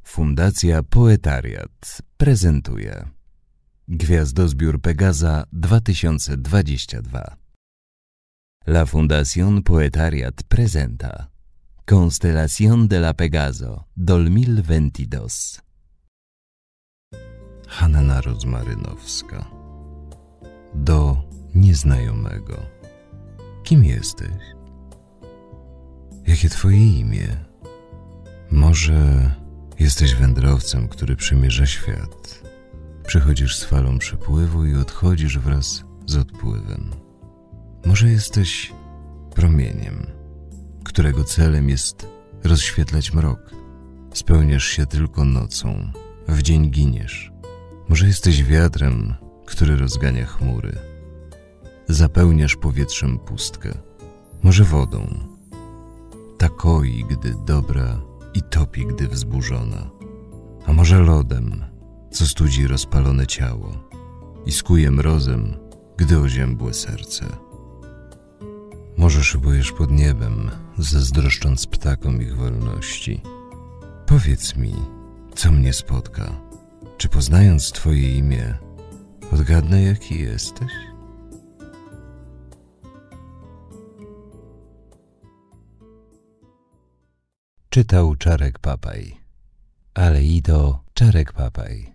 Fundacja Poetariat prezentuje Gwiazdozbiór Pegaza 2022. La Fundación Poetariat presenta Constelación de la Pegaso 2022. Hanna Rozmarynowska. Do nieznajomego. Kim jesteś? Jakie twoje imię? Może jesteś wędrowcem, który przemierza świat. Przychodzisz z falą przypływu i odchodzisz wraz z odpływem. Może jesteś promieniem, którego celem jest rozświetlać mrok. Spełniasz się tylko nocą, w dzień giniesz. Może jesteś wiatrem, który rozgania chmury. Zapełniasz powietrzem pustkę. Może wodą. Ta koi, gdy dobra, i topi, gdy wzburzona. A może lodem, co studzi rozpalone ciało i skuje mrozem, gdy oziębłe serce. Może szybujesz pod niebem, zazdroszcząc ptakom ich wolności. Powiedz mi, co mnie spotka. Czy poznając twoje imię, odgadnę, jaki jesteś? Czytał Czarek Papaj. Aleido Czarek Papaj.